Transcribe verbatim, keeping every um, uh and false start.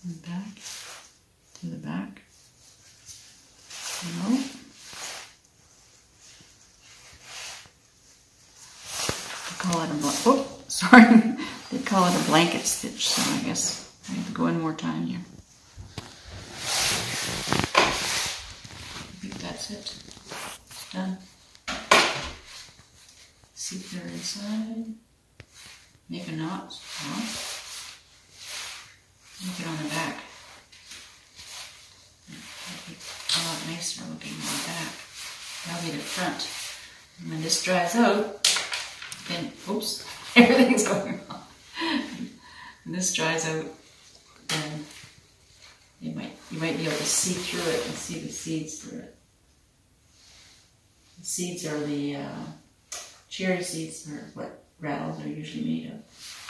and back to the back. No. They call it a blanket. Oh, sorry. They call it a blanket stitch, so I guess I have to go in more time here. I think that's it. Done. Seat there inside. Make a knot. Knot. Make it on the back. That'll be a lot nicer looking on the back. That'll be the front. And when this dries out, then, oops, everything's going wrong. When this dries out, then you might, you might be able to see through it and see the seeds through it. The seeds are the uh, cherry seeds, are what rattles are usually made of.